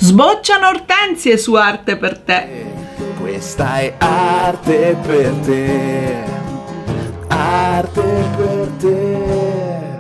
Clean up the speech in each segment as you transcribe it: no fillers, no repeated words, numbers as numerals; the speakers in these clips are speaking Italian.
Sbocciano ortensie su Arte per te. Questa è arte per te, arte per te.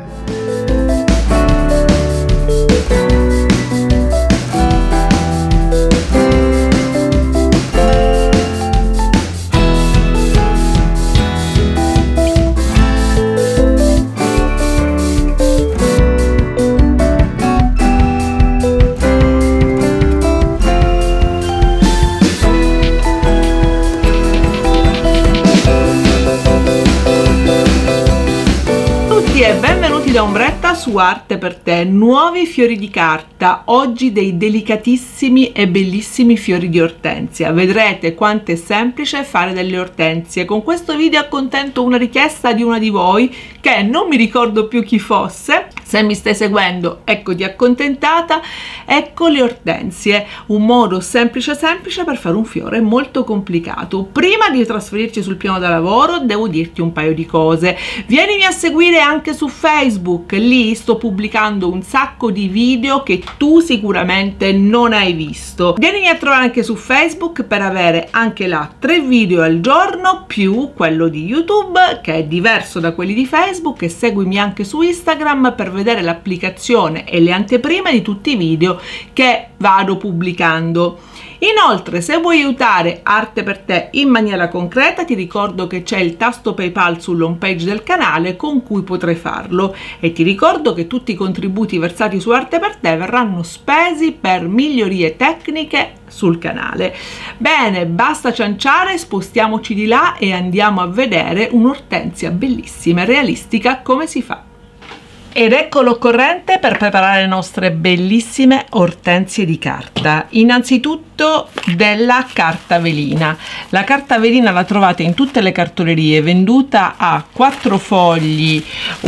E benvenuti da Ombretta su Arte per te. Nuovi fiori di carta, oggi dei delicatissimi e bellissimi fiori di ortensia. Vedrete quanto è semplice fare delle ortensie. Con questo video accontento una richiesta di una di voi che non mi ricordo più chi fosse. Se mi stai seguendo, eccoti accontentata. Ecco le ortensie, un modo semplice per fare un fiore molto complicato. Prima di trasferirci sul piano da lavoro devo dirti un paio di cose. Vienimi a seguire anche su Facebook, lì sto pubblicando un sacco di video che tu sicuramente non hai visto. Vienimi a trovare anche su Facebook per avere anche là 3 video al giorno più quello di YouTube che è diverso da quelli di Facebook, e seguimi anche su Instagram per vedere l'applicazione e le anteprime di tutti i video che vado pubblicando. Inoltre, se vuoi aiutare Arte per te in maniera concreta, ti ricordo che c'è il tasto PayPal sull'home page del canale con cui potrai farlo, e ti ricordo che tutti i contributi versati su Arte per te verranno spesi per migliorie tecniche sul canale. Bene, basta cianciare, spostiamoci di là e andiamo a vedere un'ortensia bellissima e realistica come si fa. Ed ecco l'occorrente per preparare le nostre bellissime ortensie di carta. Innanzitutto della carta velina. La carta velina la trovate in tutte le cartolerie, venduta a 4 fogli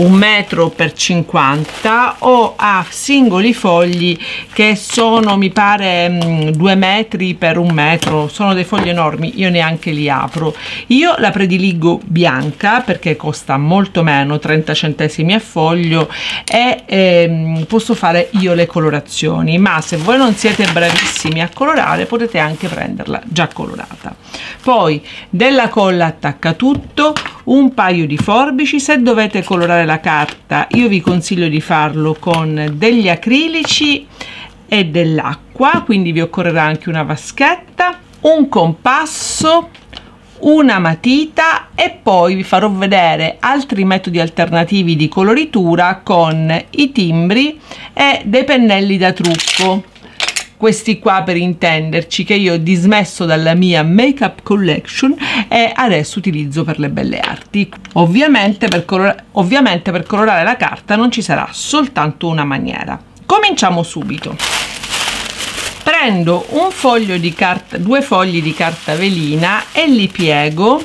1 m x 50 o a singoli fogli che sono, mi pare, 2 metri per 1 metro. Sono dei fogli enormi, io neanche li apro. Io la prediligo bianca perché costa molto meno, 30 centesimi a foglio, e posso fare io le colorazioni, ma se voi non siete bravissimi a colorare potete anche prenderla già colorata. Poi della colla attaccatutto, un paio di forbici. Se dovete colorare la carta io vi consiglio di farlo con degli acrilici e dell'acqua, quindi vi occorrerà anche una vaschetta, un compasso, una matita, e poi vi farò vedere altri metodi alternativi di coloritura con i timbri e dei pennelli da trucco. Questi qua, per intenderci, che io ho dismesso dalla mia make-up collection e adesso utilizzo per le belle arti. Ovviamente per colorare la carta non ci sarà soltanto una maniera. Cominciamo subito. Prendo un foglio di carta, 2 fogli di carta velina, e li piego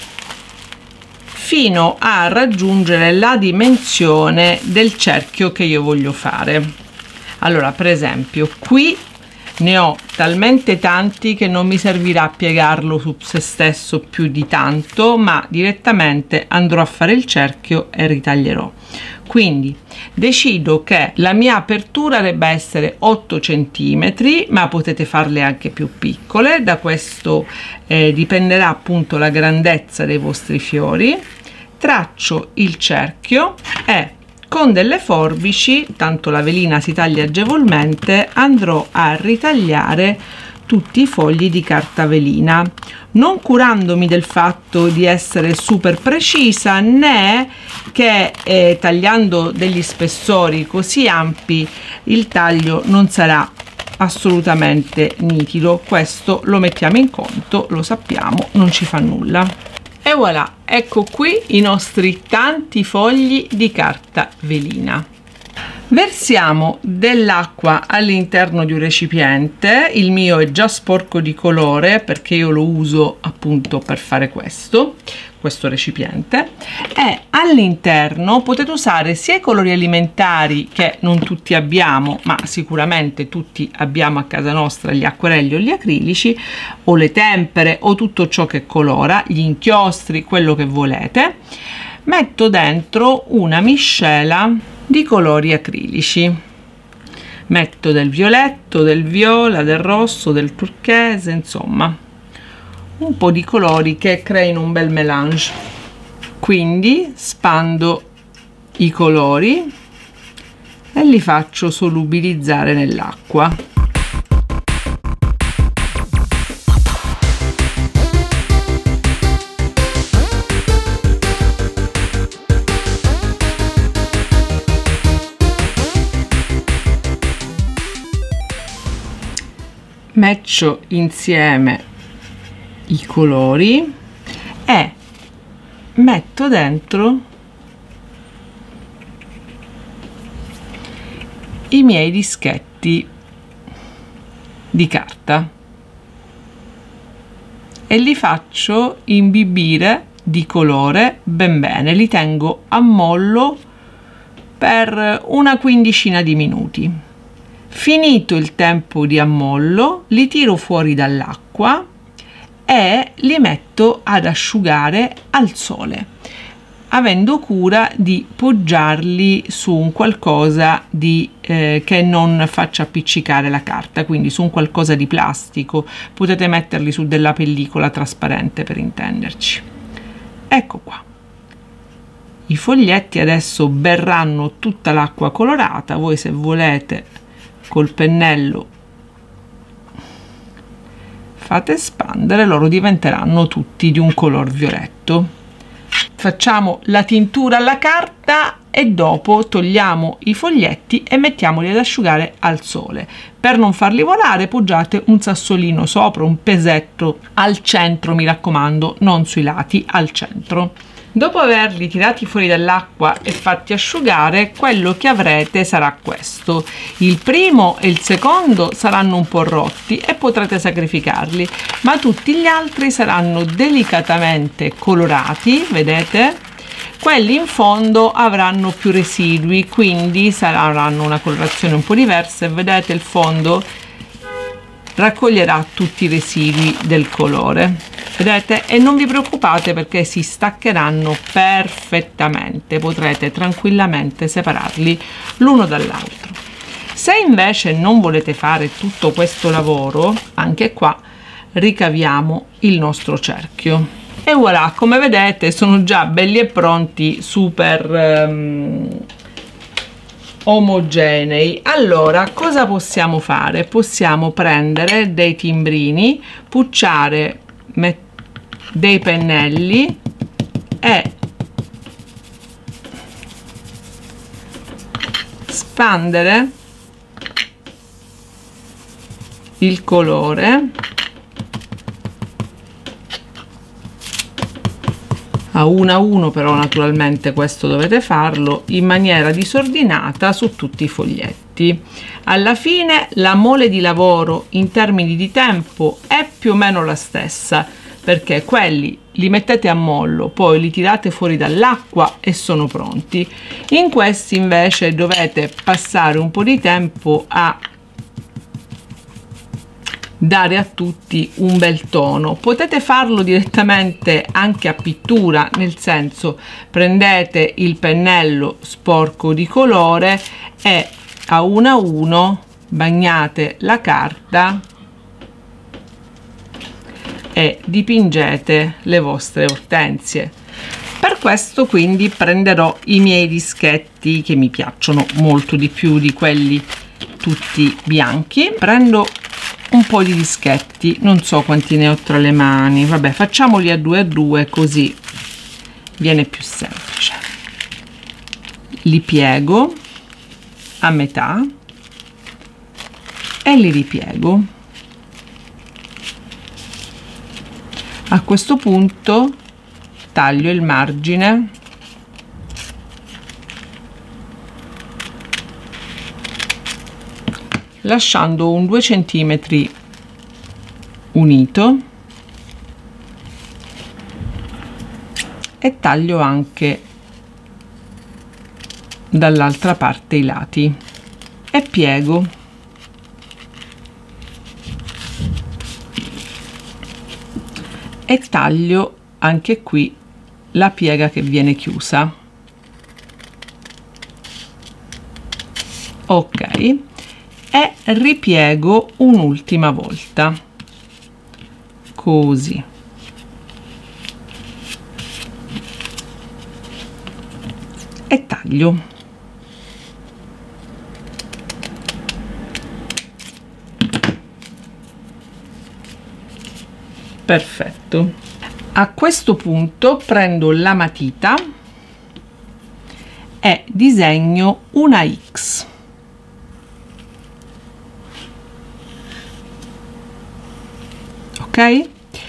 fino a raggiungere la dimensione del cerchio che io voglio fare. Allora, per esempio, qui ne ho talmente tanti che non mi servirà piegarlo su se stesso più di tanto, ma direttamente andrò a fare il cerchio e ritaglierò. Quindi decido che la mia apertura debba essere 8 cm, ma potete farle anche più piccole. Da questo dipenderà appunto la grandezza dei vostri fiori. Traccio il cerchio e con delle forbici, tanto la velina si taglia agevolmente, andrò a ritagliare tutti i fogli di carta velina, non curandomi del fatto di essere super precisa, né che tagliando degli spessori così ampi il taglio non sarà assolutamente nitido. Questo lo mettiamo in conto, lo sappiamo, non ci fa nulla. E voilà, ecco qui i nostri tanti fogli di carta velina. Versiamo dell'acqua all'interno di un recipiente. Il mio è già sporco di colore perché io lo uso appunto per fare questo recipiente, e all'interno potete usare sia i colori alimentari che non tutti abbiamo, ma sicuramente tutti abbiamo a casa nostra, gli acquerelli o gli acrilici o le tempere o tutto ciò che colora, gli inchiostri, quello che volete. Metto dentro una miscela di colori acrilici. Metto del violetto, del viola, del rosso, del turchese, insomma un po' di colori che creino un bel mélange. Quindi spando i colori e li faccio solubilizzare nell'acqua. Matcho insieme i colori e metto dentro i miei dischetti di carta e li faccio imbibire di colore ben bene. Li tengo a mollo per una quindicina di minuti. Finito il tempo di ammollo, li tiro fuori dall'acqua e li metto ad asciugare al sole, avendo cura di poggiarli su un qualcosa che non faccia appiccicare la carta, quindi su un qualcosa di plastico. Potete metterli su della pellicola trasparente, per intenderci. Ecco qua. I foglietti adesso berranno tutta l'acqua colorata. Voi, se volete, col pennello fate espandere, loro diventeranno tutti di un color violetto. Facciamo la tintura alla carta e dopo togliamo i foglietti e mettiamoli ad asciugare al sole. Per non farli volare poggiate un sassolino sopra, un pesetto al centro, mi raccomando, non sui lati, al centro. Dopo averli tirati fuori dall'acqua e fatti asciugare, quello che avrete sarà questo. Il primo e il secondo saranno un po' rotti e potrete sacrificarli, ma tutti gli altri saranno delicatamente colorati, vedete? Quelli in fondo avranno più residui, quindi saranno una colorazione un po' diversa e vedete il fondo raccoglierà tutti i residui del colore, vedete? E non vi preoccupate perché si staccheranno perfettamente, potrete tranquillamente separarli l'uno dall'altro. Se invece non volete fare tutto questo lavoro, anche qua ricaviamo il nostro cerchio e voilà, come vedete sono già belli e pronti, super omogenei. Allora, cosa possiamo fare? Possiamo prendere dei timbrini, pucciare dei pennelli e spandere il colore a uno, però naturalmente questo dovete farlo in maniera disordinata su tutti i foglietti. Alla fine la mole di lavoro in termini di tempo è più o meno la stessa, perché quelli li mettete a mollo, poi li tirate fuori dall'acqua e sono pronti. In questi invece dovete passare un po' di tempo a dare a tutti un bel tono. Potete farlo direttamente anche a pittura, nel senso prendete il pennello sporco di colore e a uno bagnate la carta e dipingete le vostre ortensie. Per questo quindi prenderò i miei dischetti che mi piacciono molto di più di quelli tutti bianchi. Prendo un po' di dischetti, non so quanti ne ho tra le mani, vabbè, facciamoli a due così viene più semplice. Li piego a metà e li ripiego. A questo punto taglio il margine lasciando un 2 cm unito e taglio anche dall'altra parte i lati e piego. E taglio anche qui la piega che viene chiusa. Ok, e ripiego un'ultima volta, così. E taglio. Perfetto. A questo punto prendo la matita e disegno una X. Ok?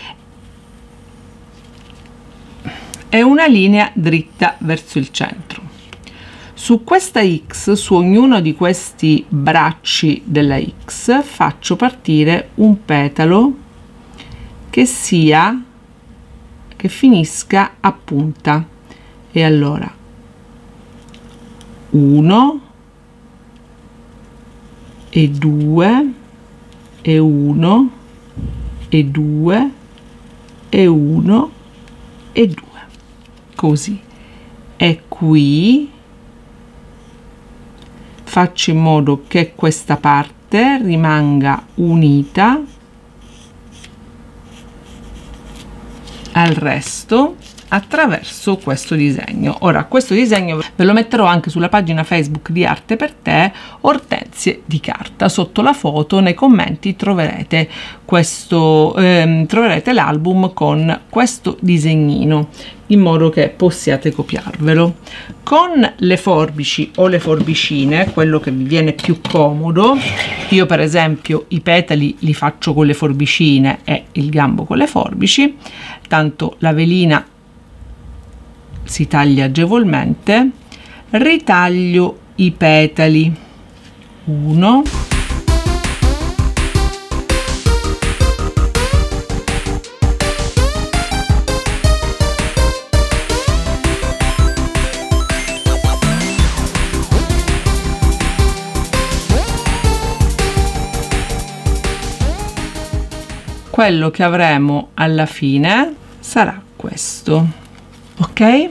E una linea dritta verso il centro. Su questa X, su ognuno di questi bracci della X, faccio partire un petalo che finisca a punta. E allora 1 e 2 e 1 e 2 e 1 e 2, così. E qui faccio in modo che questa parte rimanga unita al resto attraverso questo disegno. Ora questo disegno ve lo metterò anche sulla pagina Facebook di Arte per Te, Ortensie di Carta. Sotto la foto nei commenti troverete questo troverete l'album con questo disegnino, in modo che possiate copiarvelo. Con le forbici o le forbicine, quello che vi viene più comodo, io per esempio i petali li faccio con le forbicine e il gambo con le forbici, tanto la velina si taglia agevolmente. Ritaglio i petali, 1, quello che avremo alla fine sarà questo. Ok,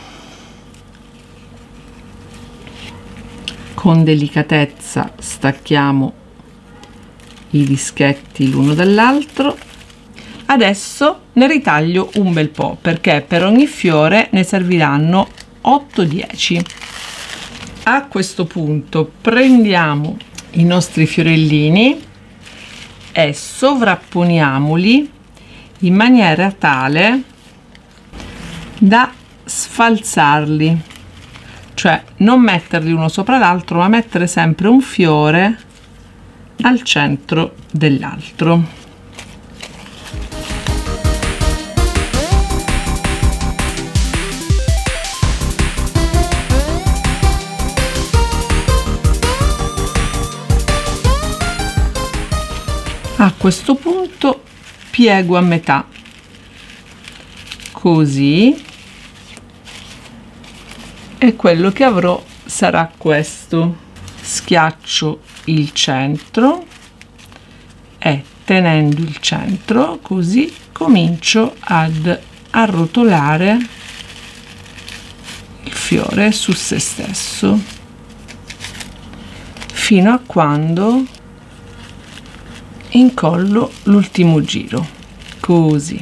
con delicatezza stacchiamo i dischetti l'uno dall'altro. Adesso ne ritaglio un bel po', perché per ogni fiore ne serviranno 8-10. A questo punto prendiamo i nostri fiorellini e sovrapponiamoli in maniera tale da sfalsarli, cioè non metterli uno sopra l'altro, ma mettere sempre un fiore al centro dell'altro. A questo punto piego a metà, così, e quello che avrò sarà questo. Schiaccio il centro e tenendo il centro così comincio ad arrotolare il fiore su se stesso fino a quando incollo l'ultimo giro, così.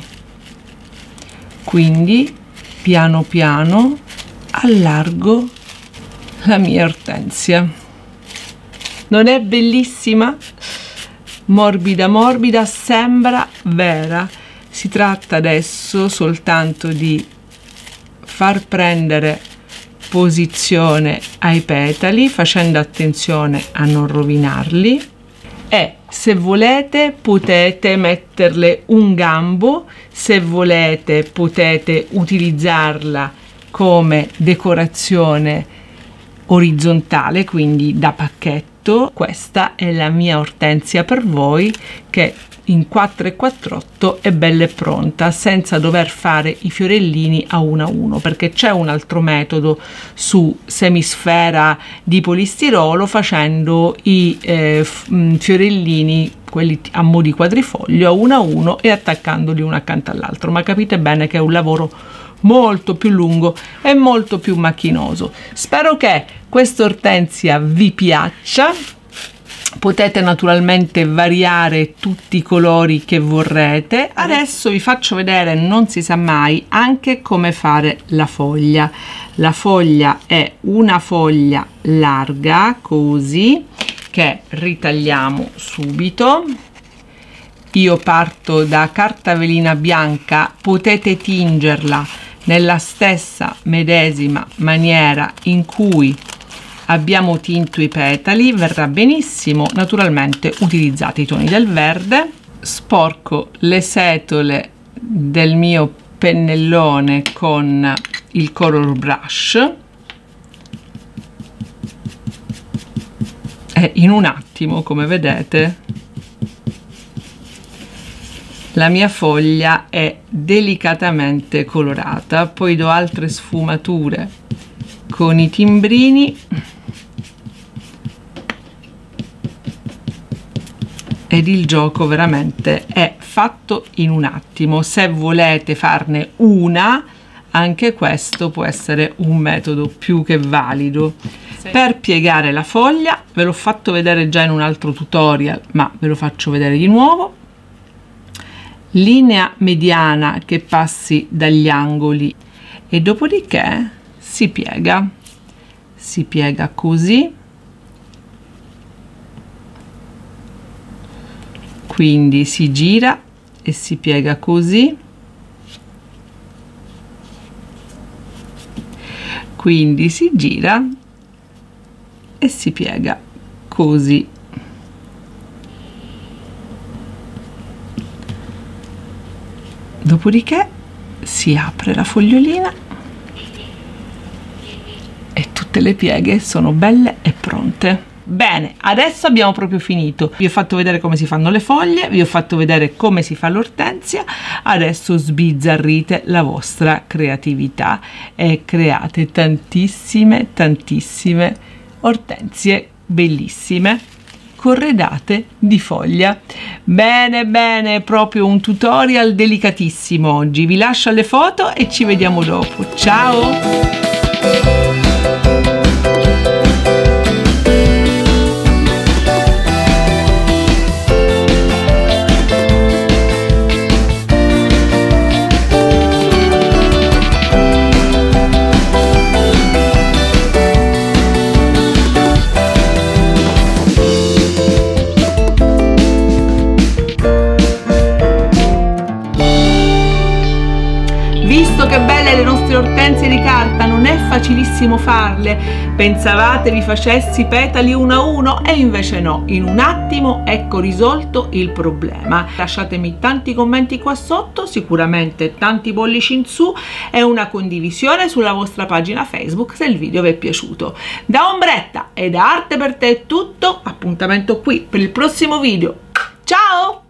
Quindi piano piano allargo la mia ortensia. Non è bellissima? Morbida morbida, sembra vera. Si tratta adesso soltanto di far prendere posizione ai petali, facendo attenzione a non rovinarli, e se volete potete metterle un gambo, se volete potete utilizzarla come decorazione orizzontale, quindi da pacchetto. Questa è la mia ortensia per voi, che in 4,48 è bella e pronta, senza dover fare i fiorellini a uno, perché c'è un altro metodo su semisfera di polistirolo, facendo i fiorellini, quelli a mo' di quadrifoglio, a uno e attaccandoli uno accanto all'altro, ma capite bene che è un lavoro molto più lungo e molto più macchinoso. Spero che questa ortensia vi piaccia. Potete naturalmente variare tutti i colori che vorrete. Adesso vi faccio vedere, non si sa mai, anche come fare la foglia. La foglia è una foglia larga, così, che ritagliamo subito. Io parto da carta velina bianca, potete tingerla nella stessa medesima maniera in cui abbiamo tinto i petali, verrà benissimo. Naturalmente utilizzate i toni del verde. Sporco le setole del mio pennellone con il color brush e in un attimo, come vedete, la mia foglia è delicatamente colorata. Poi do altre sfumature con i timbrini ed il gioco veramente è fatto in un attimo. Se volete farne una, anche questo può essere un metodo più che valido. Per piegare la foglia, ve l'ho fatto vedere già in un altro tutorial, ma ve lo faccio vedere di nuovo. Linea mediana che passi dagli angoli e dopodiché si piega così, quindi si gira e si piega così, quindi si gira e si piega così. Dopodiché si apre la fogliolina e tutte le pieghe sono belle e pronte. Bene, adesso abbiamo proprio finito. Vi ho fatto vedere come si fanno le foglie, vi ho fatto vedere come si fa l'ortensia. Adesso sbizzarrite la vostra creatività e create tantissime ortensie bellissime corredate di foglia. Bene bene, proprio un tutorial delicatissimo oggi. Vi lascio alle foto e ci vediamo dopo. Ciao! Visto che belle le nostre ortensie di carta, non è facilissimo farle. Pensavate vi facessi petali uno a uno e invece no, in un attimo ecco risolto il problema. Lasciatemi tanti commenti qua sotto, sicuramente tanti pollici in su e una condivisione sulla vostra pagina Facebook se il video vi è piaciuto. Da Ombretta e da Arte per Te è tutto, appuntamento qui per il prossimo video. Ciao!